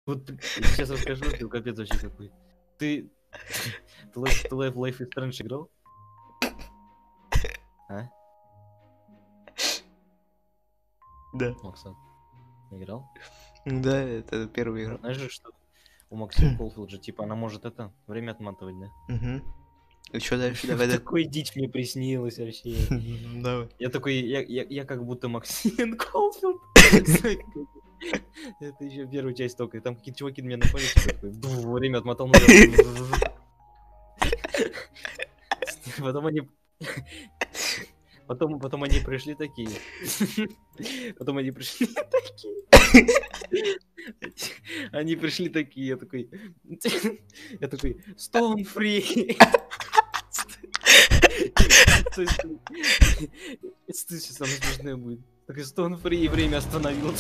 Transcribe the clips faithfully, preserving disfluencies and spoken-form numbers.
Вот я сейчас расскажу, ты капец вообще какой. Ты... Ты Life ты Life Life is Strange играл? А? Да. Максан, играл? Да, это первый игра. Знаешь же, что у Максим Колфилд же, типа, она может это, время отматывать, да? Угу. И что дальше? Давай, давай. Такой дичь мне приснилась вообще. Давай. Я такой, я, я, я как будто Максим Колфилд. Это еще первая часть только. И там какие-то чуваки на меня напали, такой, время отмотал назад. Потом они... Потом, потом они пришли такие. Потом они пришли такие. Они пришли такие, я такой... Я такой, Stone Free. Это сейчас самое смешное будет. Такой, Stone Free, и время остановил.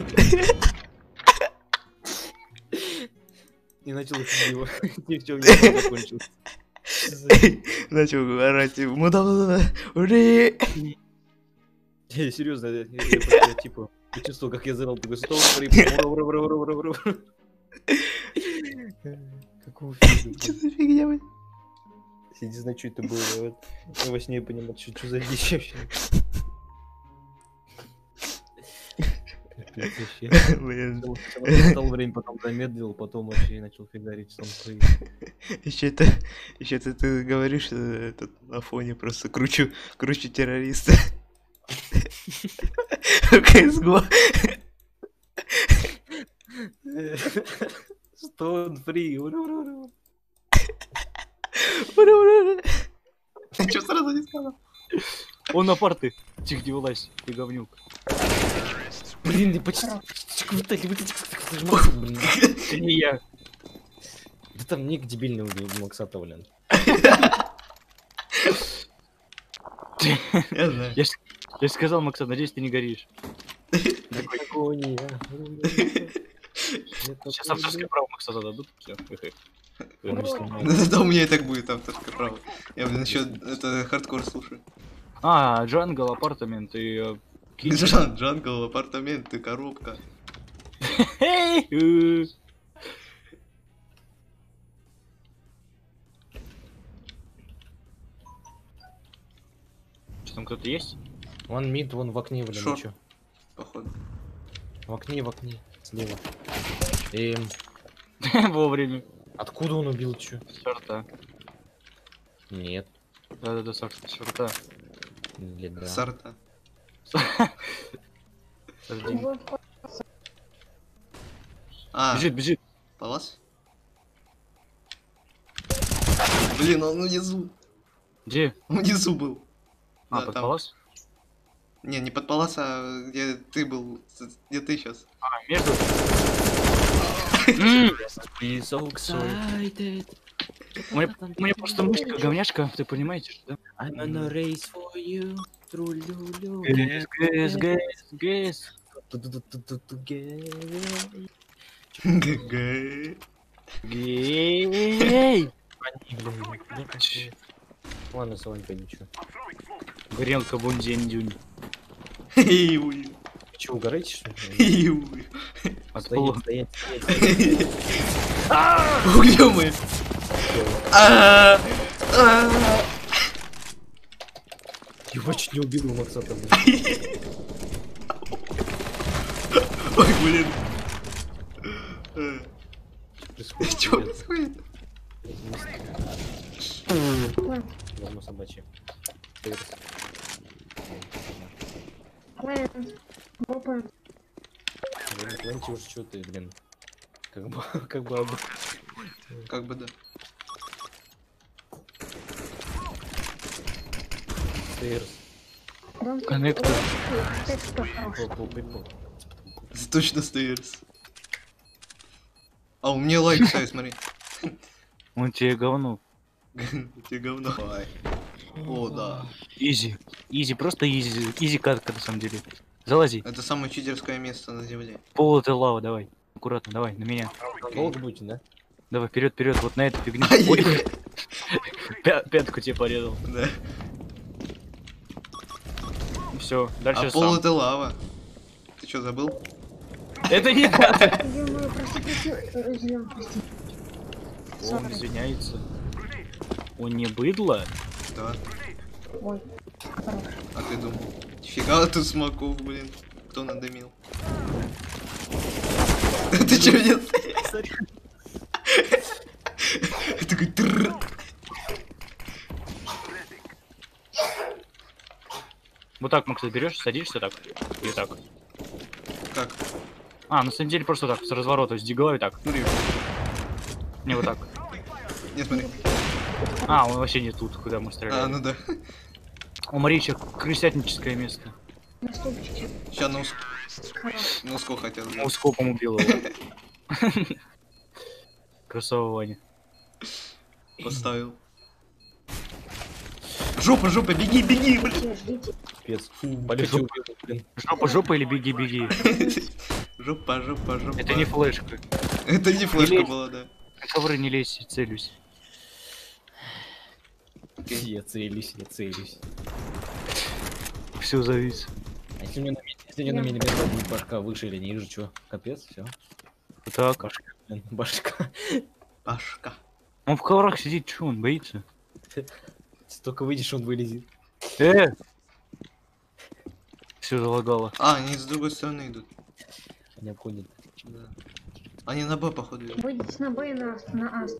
И начал их его. Ни в чем не закончился. Начал орать, муда ури. Я серьезно, я, я, я, я типа почувствовал, как я зарал, такой стол, какого фига? Что за фигня, блин? Я не знаю, что это было. Я во сне понимал, что, что за дичь вообще. Блин. Стал время, потом замедлил, потом вообще начал фигарить сам свои. Еще это, еще ты, ты говоришь, что этот на фоне просто кручу, кручу террориста. кс го. Stone Free. Ты что сразу не сказал? Он на парты. Тихо, не вылазь, ты говнюк. Блин, ты почти... Блин, это не я. Да там ник дебильный у Максата, блин. Я знаю. Я же сказал, Максат, надеюсь, ты не горишь. Сейчас авторское право Максата дадут, все. Да у меня и так будет авторское право. Я, блин, еще это хардкор слушаю. А, Джангл, апартамент и... Джангл, апартамент и коробка. Что там кто-то есть? Вон мид, вон в окне, блин, Шо? чё? Походу. В окне, в окне, слева. Эм... Вовремя. Откуда он убил, чё? С шорта. Нет. Да-да-да, с шорта. Или да. Сарта. А, Бежит, бежит. палас? Блин, он внизу. Где? Внизу был. А, Да, под там. палас? Не, не под палас, а где ты был. Где ты сейчас? А, между. У меня просто мышка говняшка, ты понимаете, что? I'm on a race for you. Гэс, гэс, гэс, гэс. ГГ. Гей! Ладно, Сонька, ничего. Горелка бунзень-дюнь. Иуй. Че, угораете, что ли? Иуй. Стоять, стоять, стоять. Ё моё. А. Его чуть не убил Максата, блин. Ой, блин. Происходит? Чё происходит? Говно собачье. Блин, Квенти уже чё ты, блин. Как бы, как бы... об- Как бы да. Стейрс. Коннектор. Пол, пол, пол. Точно стейрс. А у меня лайк ставит, смотри. Он тебе говно. Тебе говно. О, да. Изи. Изи, просто изи. Изи катка на самом деле. Залази. Это самое читерское место на земле. Пол это лава, давай. Аккуратно, давай, на меня. Долго будете, да? Давай, вперед, вперед, вот на эту фигню. Ай. Ой, пя- пятку тебе порезал. Да. Все, дальше А пол сам. это лава. Ты что, забыл? Это не надо. Ё-моё, прости, прости. Э, Зелён, прости. Он Sorry. извиняется. Он не быдло? Да. Ой, хорош. А ты думал? Фига тут смоков, блин. Кто надымил? Ты чё, нет? Такой трррр. Вот так, Макс, берешь, садишься так. И так. Как? А, на самом деле просто так, с разворота, с диголой так. Смотри. Не вот так. Нет, смотри. А, он вообще не тут, куда мы А, стреляли. ну да. У Марича крысятническое место. На стульчике. Сейчас на, уск... Хорош. на ускол хотел. Ну, скопом убил его. Красава Ваня. Поставил. Жопа, жопа, беги, беги, блин. Все, ждите. Пец. Полежу, блин. Жопа, жопа или беги, беги. Жопа, жопа, жопа. Это не флешка. Это не флешка лезь. была, да. На ковры не лезь, целюсь. Окей. Я целюсь, я целюсь. Все завис. А если мне на, ми- если мне на миллиметр будет башка выше или ниже, чё? Капец, все. Так, башка, блин, башка. Пашка. Он в коврах сидит, чё, он боится? Только выйдешь, он вылезет. Э! Все залагало. А, они с другой стороны идут. Они обходят. Да. Они на Б, походу, идут. Выйдите на Б и на Аст. На Аст.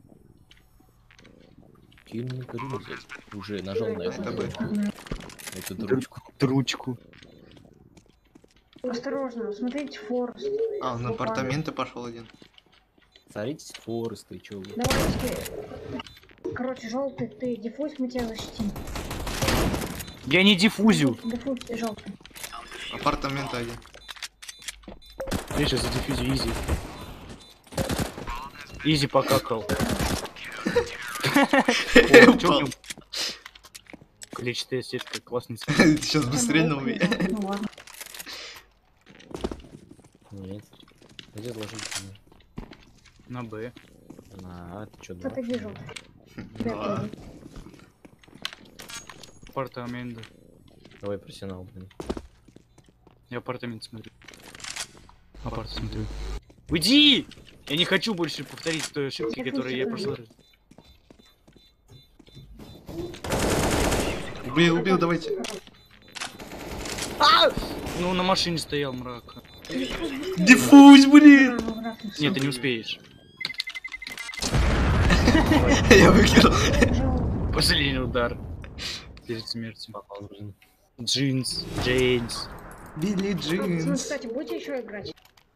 Кинь крузер. Уже нажал на Это Б. эту дручку. Дручку. Осторожно, смотрите Форест. А, на апартаменты пошел один. Смотрите, Форест, ты чё? вы? Давайте. Короче, желтый, ты диффуз, мы тебя защитим. Я не диффузю. Диффуз, ты желтый. Апартаменты один. Я сейчас задиффузю, изи. Изи покакал. Упал. Клетчатая сетка, классный спин. Ты сейчас быстрее на меня. Ну ладно. Нет. Где сложить? На Б. На А, ты чё, да? Отойди, желтый. Да. Отойди. Апартаменты. Давай профессионал, блин. Я апартамент смотрю. Апарт смотрю. Уйди! Я не хочу больше повторить той ошибки, которую я прошел. Убил, убил, давайте. А! Ну, на машине стоял мрак. Диффуз, блин! Нет, ты не успеешь. Я выкинул. Желтый. Последний удар. Перед смертью. Джинс, Джейнс. Билли Пацаны, Джинс. кстати, будете еще играть?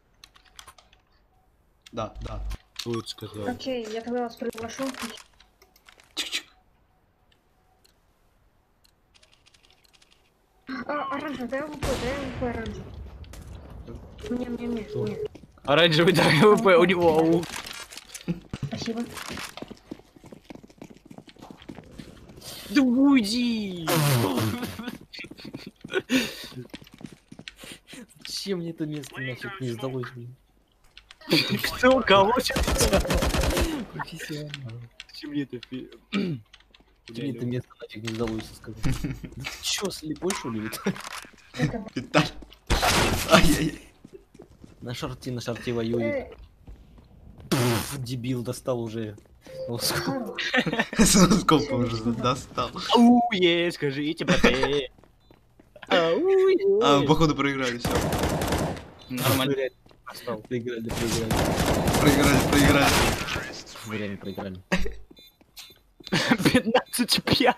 Да, да. Будет сказал. Окей, я тогда вас приглашу. Чик-чик. А, оранжевый, дай АВП, дай АВП оранжевый. Мне, мне, мне, мне. Оранжевый дай ВП, у него аук. Спасибо. Да уйди! Чем мне это место нафиг не сдалось, блин? Кто кого профессионал? Чем мне это фи- Мне это место нафиг не сдалось, сказать. Ты чё, слепой, что ли? Это... Виталь. Ай-яй-яй. На шарте, на шарте воюет. Э, Пф, дебил, достал уже. хорош. С носкопом уже достал. Ауе, скажите, брате. Ауе. А, походу проиграли, все. Нормально. Остал. Проиграли, проиграли. Проиграли, проиграли. Время проиграли. пятнадцать пять.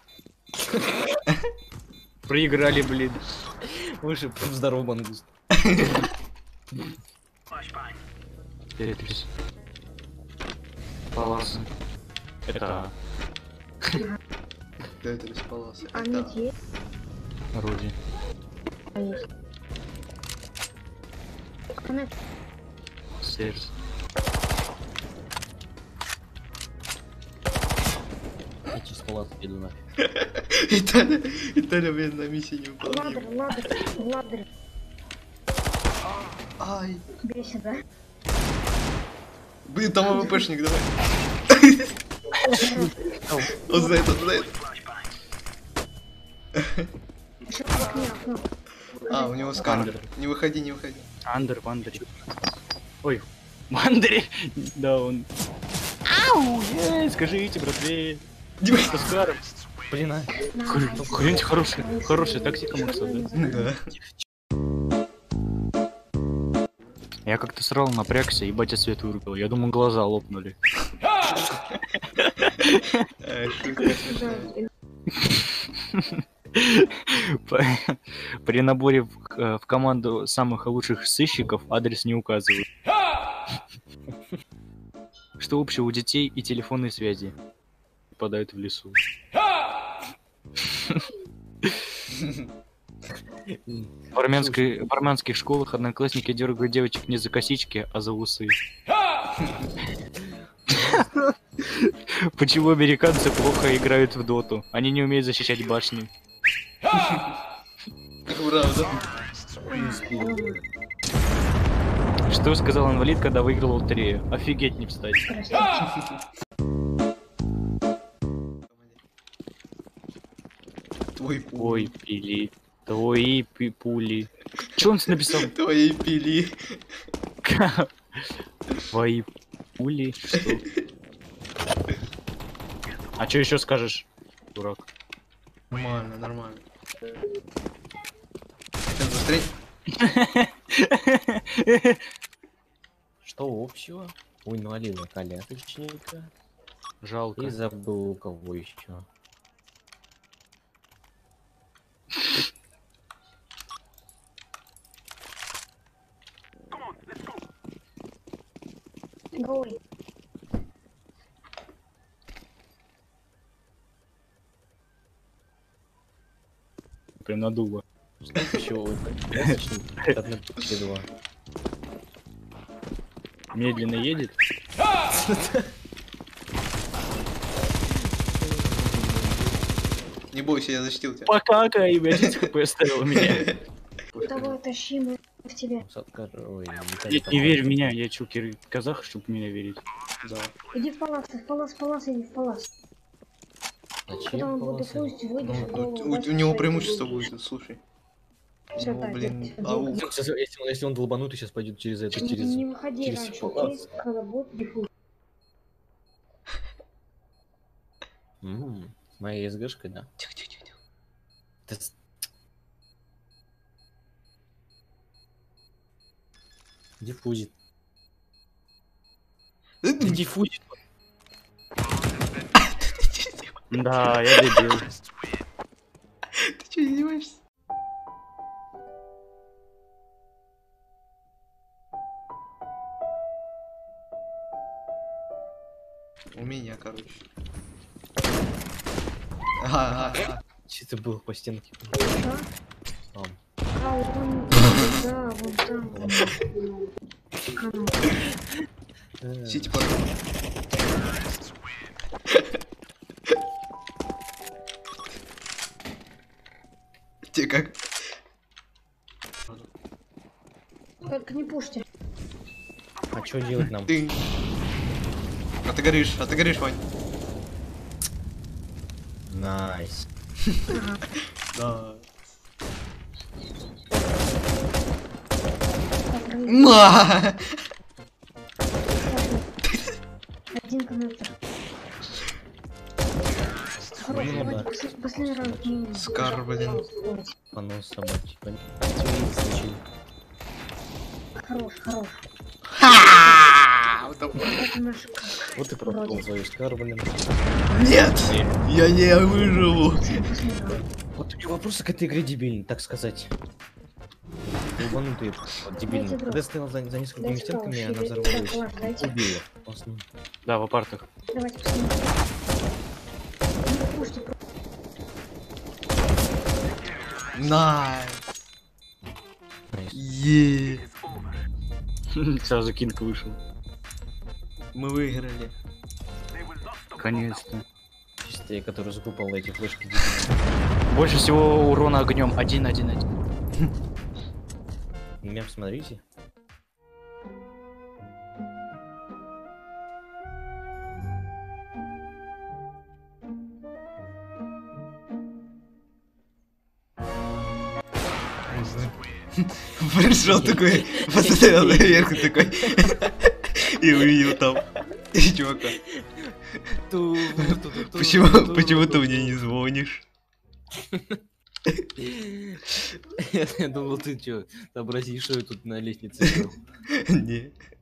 Проиграли, блин. Выше, здорово, мангуст. Тетрис. Палас. Это Да, это бесполосно. А нет, есть? Руди. А есть. Коннект. Серс. Я через палас иду нафиг. Италия, Италия, блин, на миссии не Ладер, выполнила. ладер, ладер. Ай. Бесит, да? Блин, там АВПшник, давай. Он знает, он знает. Еще в окне, окно. А, у него сканер. Не выходи, не выходи. Андер, в андере. Ой, Андрей! Да, он... Ау! Ей, скажите, братве! Что с Каром? блин, а. Какая-нибудь хорошая, хорошая тактика, Макса, да? Да. Я как-то срал, напрягся, и батя свет вырубил. Я думал, глаза лопнули. Э, шутка смешная. По- При наборе в, к- в команду самых лучших сыщиков адрес не указывают. Что общего у детей и телефонной связи? Попадают в лесу. В, армянской, в армянских школах одноклассники дергают девочек не за косички, а за усы. Почему американцы плохо играют в доту? Они не умеют защищать башни. Правда. Что сказал инвалид, когда выиграл лотерею? Офигеть не встать. Твой пули. Ой, пили. Твои пи- пули. Что он написал? Твои пили. Твои пули? Что? А что еще скажешь, дурак? Нормально, нормально. Сейчас быстрее. Что общего у инвалида колясочника? Жалко. И забыл у кого еще. Голый. Прям надуло. Сколько еще у колясочника? Одна или два. Медленно едет. Не бойся, я защитил тебя. Покакай, блядь, хп оставил меня. Давай, тащи мы в тебя. Садка, ой, Нет, не верь в меня, я чё, кир- казах, чтоб в меня верить. Да. Иди в палас, в палас, в палас, иди в палас. Когда Зачем он будет полоса? пусть, выйдешь, Ну, голову у, у даст, него что преимущество ты будет, слушай. Всё, Ну, так, блин, я- аук. Сейчас, если, он, если он долбанутый, сейчас пойдет через это, Не, через... не выходи через раньше, палас. окей? Когда будет дефолт. М, с моей СГшкой, да. Тихо, тихо, тихо, тихо. Да с- Диффузит. Э, Да диффузит. Да, я дебил. Ты что, издеваешься? У меня, короче. Ага, ага. Че это было по стенке? Что? Там. А, вон, да, вон там. вон. Канал. Э, Сити под... Тебе как? Только не пушьте. А что делать нам? Ты... А ты горишь, а ты горишь, Вань. Найс. Да. Покрыть. На! Один коннектор. Хорош, Блин, давайте да. послед- последний раунд. не- Скар, блин. Давайте. Понос собачий. Пон- Смотри, случай. Хорош, хорош. Ха! Вот так. Это наш как. Вот и пропал свою скар, блин. Нет! Я не выживу. Последний раунд. Вот такие вопросы к этой игре дебильные, так сказать. Долбанутые, вот, дебильные. Дайте Когда я стоял за, за несколькими Дайте стенками, правый, она шире. взорвалась. Так, ладно, дайте. Убила. Просто, ну, Да, в апартах. Давайте посмотрим. Не пушьте, просто. Найс. найс. Е. Сразу кинг вышел. Мы выиграли. Наконец-то. Чисто я, который закупал эти флешки. Больше всего урона огнем. Один, один, один. Меня посмотрите. Пришел такой, посмотрел наверх и такой. И увидел там чувака. Почему, почему ты мне не звонишь? Я думал, ты что, сообразишь, что я тут на лестнице. Не.